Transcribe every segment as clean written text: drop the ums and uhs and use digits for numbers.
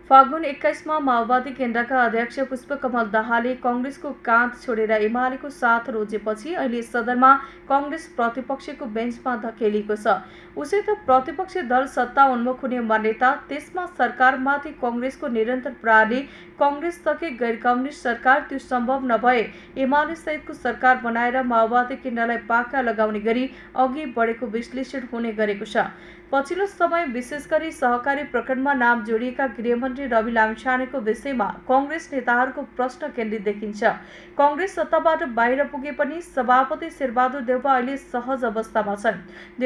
फागुन 21 मा माओवादी केन्द्रका अध्यक्ष पुष्पकमल दाहालले कांग्रेसको काँध छोडेर एमालेको साथ रोजेपछि अहिले सदनमा कांग्रेस प्रतिपक्षको बेन्चमा धकेलिएको छ। उसै त प्रतिपक्षी दल सत्ता उन्मुख हुने मान्यता, त्यसमा सरकारमाथि कांग्रेसको निरन्तर प्रहारले कांग्रेस तके गैर कम्युनिस्ट सरकार त्यो सम्भव नभए एमाले सहितको सरकार बनाएर माओवादी केन्द्रलाई पाखा लगाउने गरी अघि बढेको विश्लेषण हुने गरेको छ। पछिल्लो समय विशेष गरी सहकारी प्रकरणमा नाम जोडिएका गृहमन्त्री रवि लामिछानेको विषयमा कांग्रेस नेताहरूको प्रश्न केन्द्रित देखिन्छ। कांग्रेस सत्ताबाट बाहिर पुगे पनि सभापति शेरबहादुर देउवा अहिले सहज अवस्थामा छन्।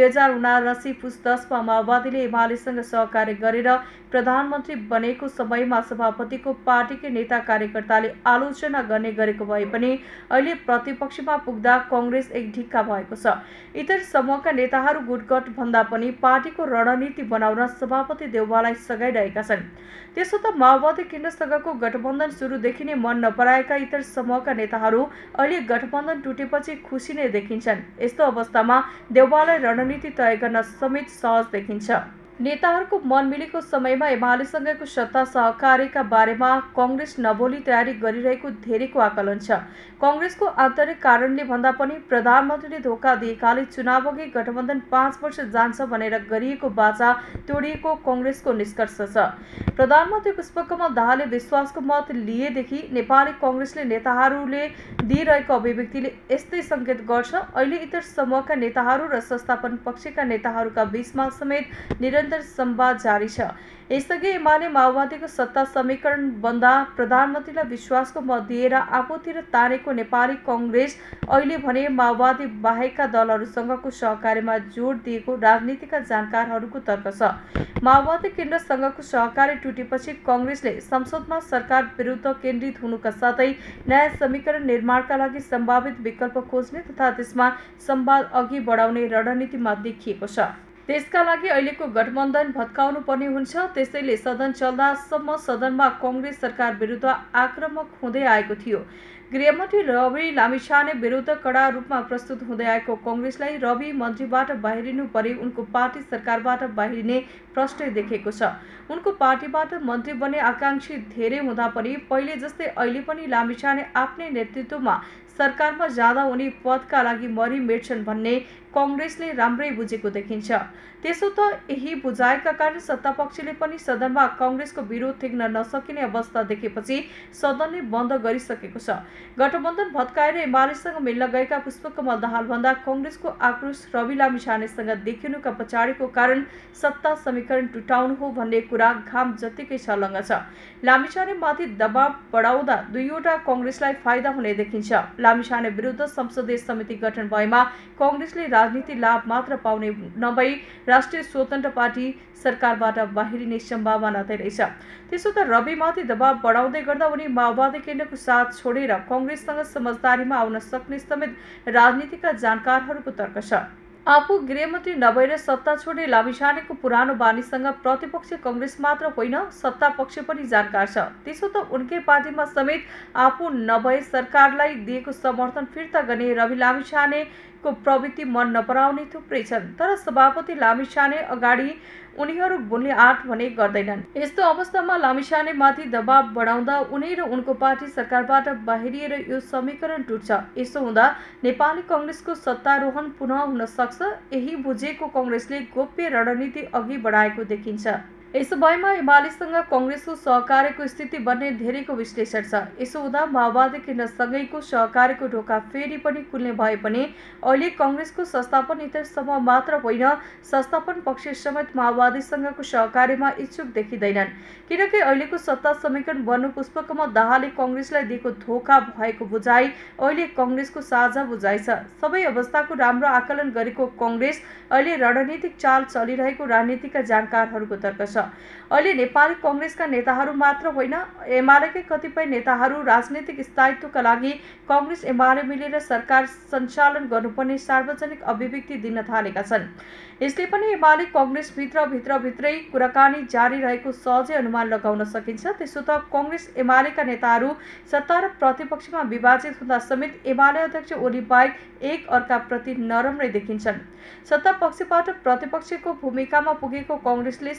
2079 पुस 10 मा माओवादीले एमालेसँग सहकार्य गरेर प्रधानमन्त्री बनेको समयमा सभापतिको पार्टीकै नेता कार्यकर्ताले आलोचना गर्ने गरेको भए पनि अहिले प्रतिपक्षमा पुग्दा कांग्रेस एक ढिक्का भएको छ। इतर समूहका नेताहरू गुटगट भन्दा पनि पार्टीको रणनीति बनाउन सभापति देउवालाई सघाइरहेका छन्। त्यसो त माओवादी केन्द्रसँगको गठबन्धन सुरुदेखि नै मन नपराएका इतर समूहका नेताहरू अहिले गठबन्धन टुटेपछि खुसी नै देखिन्छन्। यस्तो अवस्थामा देउवालाई रणनीति तय गर्न समेत सहज देखिन्छ। नेताहरूको मन मिलेको समयमा एमालेसँगको सत्ता सहकार्यका बारेमा कांग्रेस नबोली तयारी गरिरहेको धेरैको आकलन छ। कांग्रेसको आन्तरिक कारणले भन्दा पनि प्रधानमन्त्रीले धोका दिएकाले चुनावअघि गठबन्धन 5 वर्ष जान्छ भनेर गरिएको बाचा तोडिएको कांग्रेसको निष्कर्ष छ। प्रधानमन्त्री पुष्पकमल दाहालले विश्वासको मत लिएदेखि नेपाली कांग्रेसले नेताहरूले दिइरहेको अभिव्यक्तिले यस्तै संकेत गर्छ। अहिले इतर समूहका नेताहरू र संस्थापन पक्षका नेताहरूका बीचमा समेत निरन्तर संवाद जारी छ। यसअघि एमाले माओवादीको सत्ता समीकरण बन्दा प्रधानमन्त्रीलाई विश्वासको मत दिएर आफूतिर तानेको नेपाली कांग्रेस अहिले भने माओवादी बाहेकका दलहरूसँगको सहकार्यमा जोड दिएको राजनीतिका जानकारहरूको तर्क छ। माओवादी केन्द्रसँगको सहकार्य टुटेपछि कांग्रेसले संसदमा सरकार विरुद्ध केन्द्रित हुनुका साथै नयाँ समीकरण निर्माणका लागि सम्भावित विकल्प खोज्ने तथा त्यसमा संवाद अघि बढाउने रणनीतिमा देखिएको छ। त्यसका लागि अहिलेको गठबन्धन भत्काउनु पर्ने हुन्छ। त्यसैले सदन चल्दासम्म सदनमा कांग्रेस सरकार विरुद्ध आक्रामक हुँदै आएको थियो। गृहमन्त्री रवि लामिछाने विरुद्ध कडा रूपमा प्रस्तुत हुँदै आएको कांग्रेसलाई रवि मन्त्रीबाट बाहिरिनु परे उनको पार्टी सरकारबाट बाहिरिने प्रश्न देखेको छ। उनको पार्टीबाट मन्त्री बन्ने आकांक्षी धेरै हुँदा पनि पहिले जस्तै अहिले पनि लामिछाने आफ्नै नेतृत्वमा सरकारमा जाँदा उनी पदका लागि मरि मेट्छन् भन्ने कांग्रेसले राम्रै बुझेको देखिन्छ। त्यसो त यही बुझाएका कारण सत्तापक्षले पनि सदनमा कांग्रेसको विरोध टेक्न नसकिने अवस्था देखेपछि सदनले बन्द गरिसकेको छ। गठबन्धन भत्काएर एमालेसँग मिल्न गएका पुष्पकमल दाहाल भन्दा कांग्रेसको आक्रोश रवि लामिछानेसँग देखिनुका पछाडिको कारण सत्ता समीकरण टुटाउनु हो भन्ने कुरा घाम जतिकै छलङ्ग छ। लामिछाने माथि दबाव बढाउँदा दुईवटा कांग्रेसलाई फाइदा हुने देखिन्छ। लामिछाने विरुद्ध संसदीय समिति गठन भएमा कांग्रेसले राजनीति लाभ मात्र पाउने नभई राष्ट्रिय स्वतन्त्र पार्टी सरकारबाट बाहिरिने सम्भावना धेरै छ। त्यसो त रविमाथि दबाव बढाउँदै गर्दा उनी माओवादी केन्द्रको साथ छोडेर कांग्रेससँग समझदारीमा आउन सक्ने समेत राजनीतिका जानकारहरूको तर्क छ। आफू गृहमन्त्री नभएर सत्ता छोड्ने लामिछानेको पुरानो बानीसँग प्रतिपक्ष कांग्रेस मात्र होइन सत्ता पक्ष पनि जानकार छ। त्यसो त उनकै पार्टीमा समेत आफू नभए सरकारलाई दिएको समर्थन फिर्ता गर्ने रवि लामिछानेको प्रवृत्ति मन नपराउने थुप्रै छन्। तर सभापति लामिछाने अगाडि उनीहरू बोल्ने आँट भने गर्दैनन्। यस्तो अवस्थामा लामिछाने माथि दबाव बढाउँदा उनी र उनको पार्टी सरकारबाट बाहिरिएर यो समीकरण टुट्छ। यसो हुँदा नेपाली कांग्रेसको सत्तारोहण पुनः हुन सक्छ। यही बुझेको कांग्रेसले गोप्य रणनीति अघि बढाएको देखिन्छ। यसो भएमा एमालेसँग कांग्रेसको सहकार्यको स्थिति बन्ने धेरैको विश्लेषण छ। यसो हुँदा माओवादी केन्द्रसँगैको सहकार्यको ढोका फेरि पनि खुल्ने भए पनि अहिले कांग्रेसको संस्थापन इतर समूह मात्र होइन संस्थापन पक्ष समेत माओवादीसँगको सहकार्यमा इच्छुक देखिँदैनन्। किनकि अहिलेको सत्ता समीकरण बन्नु पुष्पकमल दाहालले कांग्रेसलाई दिएको धोका भएको बुझाइ अहिले कांग्रेसको साझा बुझाइ छ। सबै अवस्थाको राम्रो आकलन गरेको कांग्रेस अहिले रणनीतिक चाल चलिरहेको राजनीतिका जानकारहरूको तर्क छ। अहिले नेपाली कांग्रेसका नेताहरू मात्र होइन एमालेकै कतिपय नेताहरू राजनीतिक स्थायित्वका लागि कांग्रेस एमाले मिलेर सरकार सञ्चालन गर्नुपर्ने सार्वजनिक अभिव्यक्ति दिन थालेका छन्। यसले पनि एमाले कांग्रेस भित्रै कुराकानी जारी रहेको सहजै अनुमान लगाउन सकिन्छ। त्यसो त कांग्रेस एमालेका नेताहरू सत्ता र प्रतिपक्षमा विभाजित हुँदा समेत एमाले अध्यक्ष ओली बाहेक एक अर्काप्रति नरम नै देखिन्छन्। सत्ता पक्षबाट प्रतिपक्षको भूमिकामा पुगेको कांग्रेसले संसदमा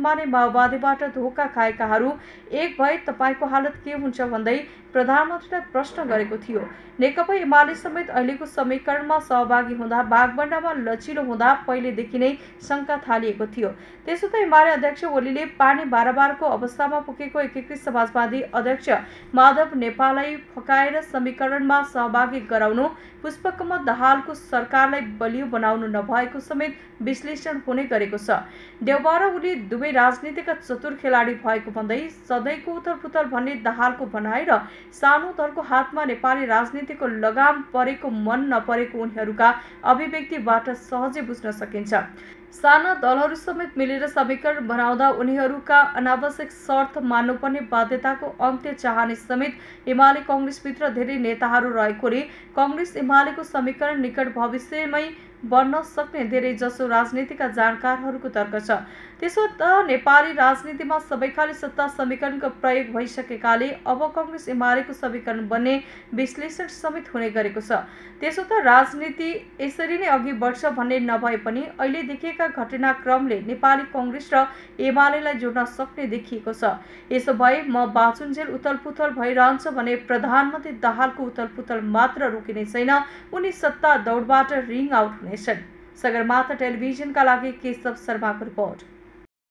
हालमा नै माओवादीबाट धोका खाएकाहरू एक भए तपाईँको हालत के हुन्छ भन्दै प्रधानमन्त्रीलाई प्रश्न गरेको थियो। नेकपा एमाले समेत अहिलेको समीकरणमा सहभागी हुँदा भागभण्डामा लचिलो हुँदा पहिलेदेखि नै शङ्का थालिएको थियो। त्यसो त एमाले अध्यक्ष ओलीले पानी बाराबारको अवस्थामा पुगेको एकीकृत समाजवादी अध्यक्ष माधव नेपाललाई फकाएर समीकरणमा सहभागी गराउनु पुष्पकमल दाहालको सरकारलाई बलियो बनाउनु नभएको समेत विश्लेषण हुने गरेको छ। देउबा र ओली दुवै राजनीतिका चतुर खेलाडी भएको भन्दै सधैँको उथलपुथल भन्ने दाहालको भनाइ र सानो दलको हातमा नेपाली राजनीतिको लगाम परेको मन नपरेको उनीहरूका अभिव्यक्तिबाट सहजै बुझ्न सकिन्छ। साना दलहरू समेत मिलेर समीकरण बनाउँदा उनीहरूका अनावश्यक शर्त मान्नुपर्ने बाध्यताको अन्त्य चाहने समेत एमाले कांग्रेसभित्र धेरै नेताहरू रहेकोले कांग्रेस एमालेको समीकरण निकट भविष्यमै बन्न सक्ने धेरै जसो राजनीतिका जानकारहरूको तर्क छ। त्यसो त नेपाली राजनीतिमा सबैखाले सत्ता समीकरणको प्रयोग भइसकेकाले अब कांग्रेस एमालेको समीकरण बन्ने विश्लेषण समेत हुने गरेको छ। त्यसो त राजनीति यसरी नै अघि बढ्छ भन्ने नभए पनि अहिले देखेका घटनाक्रमले नेपाली कांग्रेस र एमालेलाई जोड्न सक्ने देखिएको छ। यसो भए म बाँचुन्जेल उथलपुथल भइरहन्छ भने प्रधानमन्त्री दाहालको उथलपुथल मात्र रोकिने छैन, उनी सत्ता दौडबाट रिङ आउट हुनेछन्। सगरमाथा टेलिभिजनका लागि केशव शर्माको रिपोर्ट।